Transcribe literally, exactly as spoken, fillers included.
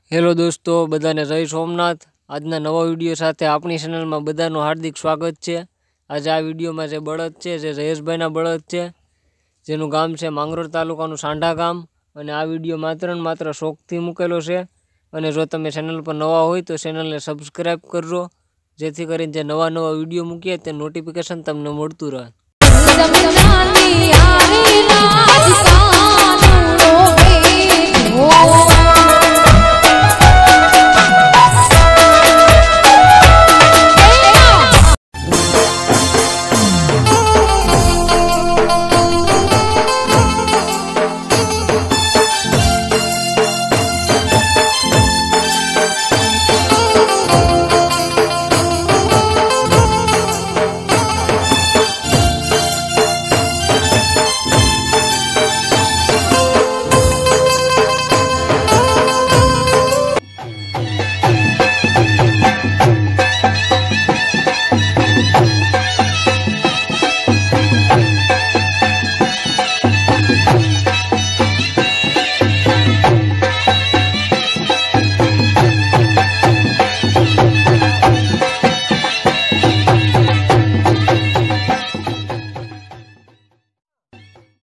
Hello दोस्तों, बधाने जय सोमनाथ। आजना नवा विडियो साथे अपनी चेनल में बधानु हार्दिक स्वागत है। आज आ विडियो में जे बळद है जे जयेशभाईना बळद है, जेनु गाम है मांगरोळ तालुकानु सांढा गाम। अने आ विडियो मात्र ने मात्र शौकथी मूकेलो छे। अने जो तमे चेनल पर नवा होय तो चेनल ने सब्सक्राइब करजो, जेथी करीने जे नवा नवा विडियो मूकीए ते नोटिफिकेशन तमने मळतुं रहे।